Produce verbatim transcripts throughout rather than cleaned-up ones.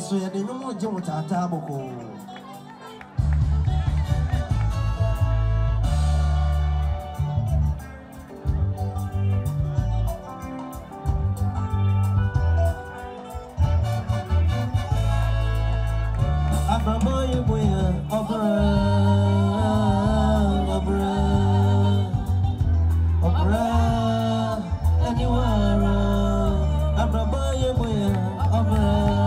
so ye de no je mo tata boko Abramoye boya obra obra obra anywhere Abramoye boya obra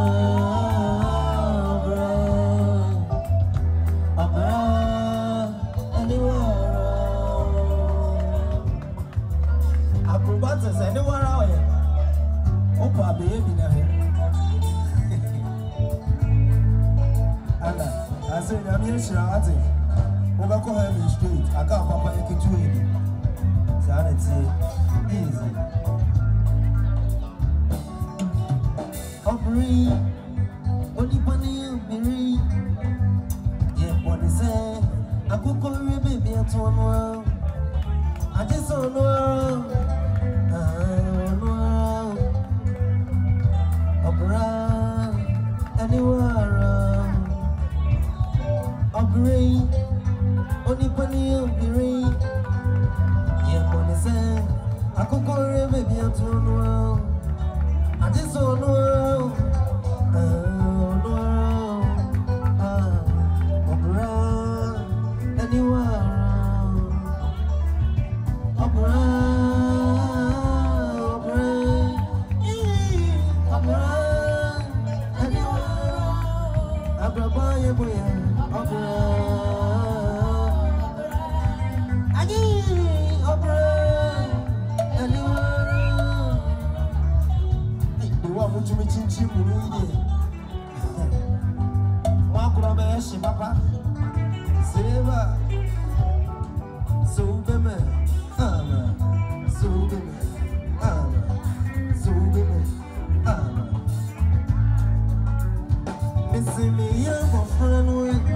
obra obra anywhere Abrobata say anywhere away Opa baby na he I said, I'm here, Shirati. Over call him straight. I got Papa Eki to it. Sanity, easy. Opry, only bunny, Berry. Yeah, what is it? I could call you baby at one. I just don't know. Opera, anywhere. Opry, only bunny of the rain. Yeah, what is it? I could call you baby at one. I just don't know. Oh, no. Ah, opera, anywhere. Opera, opera, opera, anywhere. Abra boy, boy. Opera, Agi, opera, anywhere. The one who me chin chin mulu. Makura me she papa. Seva, so beme, ama, so beme, ama, so beme, ama. Missing me, your friend with.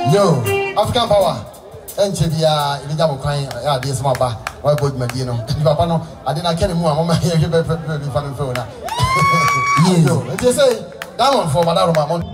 Yo, African power. And Chibia, if you have a crying, I did some about why put Medino. Papa, no, I didn't care more. Mama, here you better be fun for now. Yo, and they say, that one for Madame Mamon.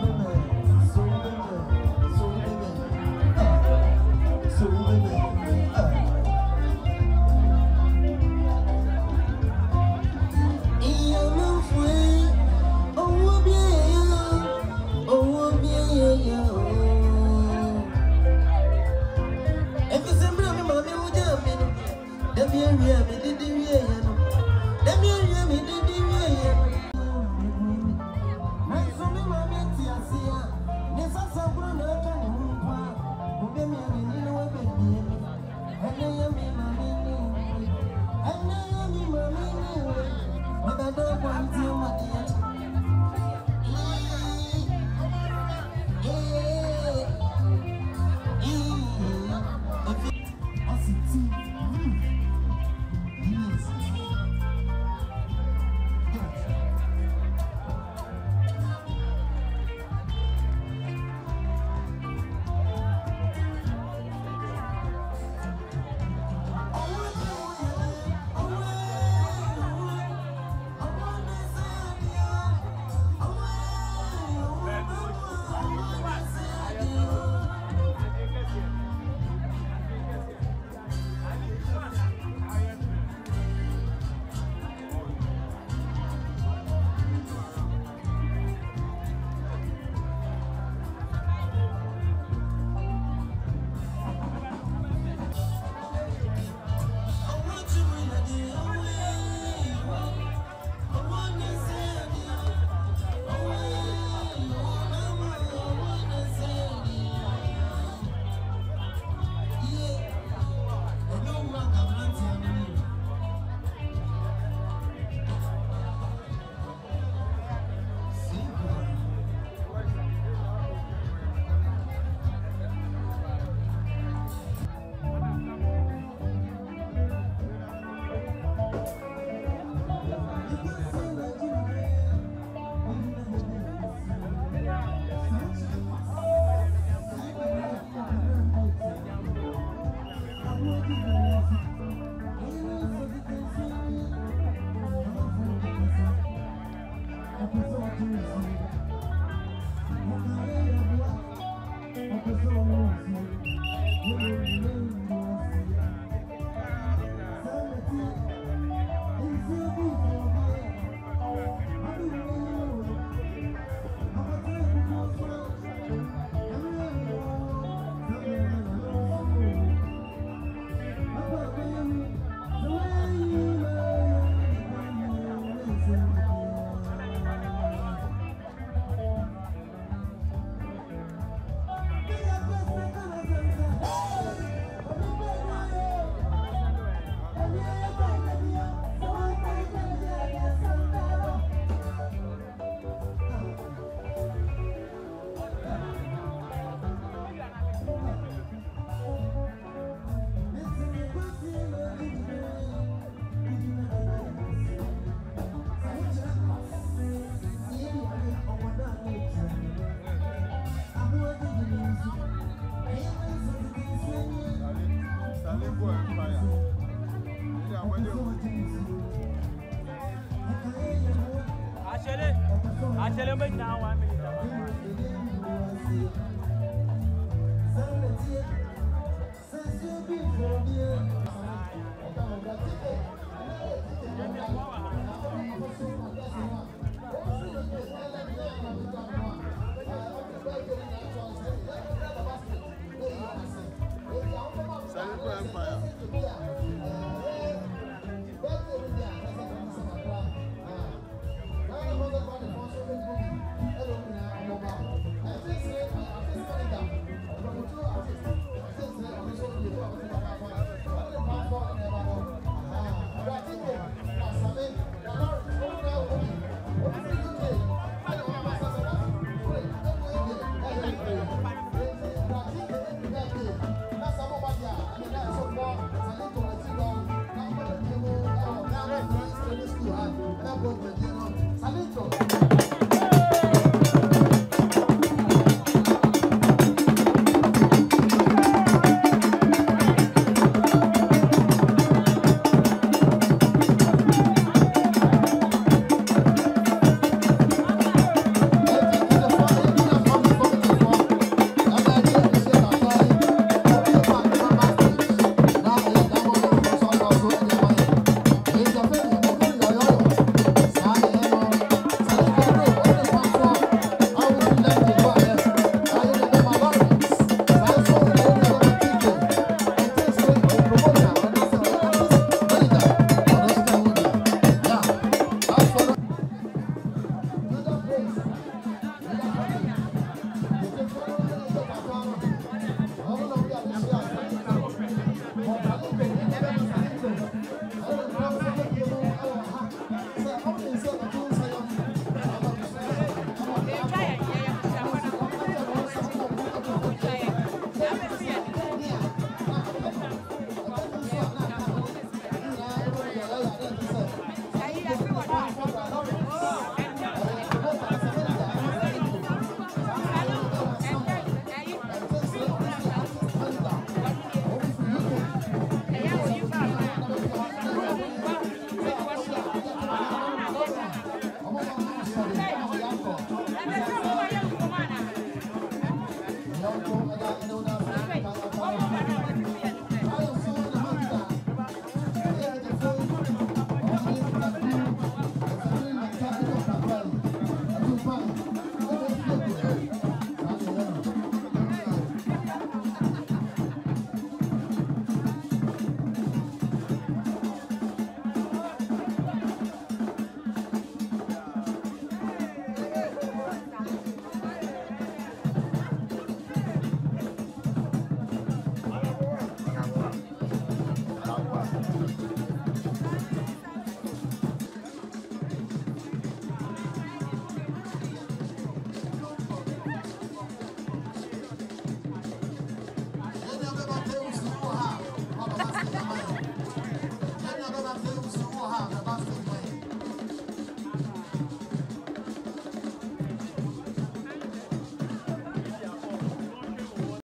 Actually, actually, now I'm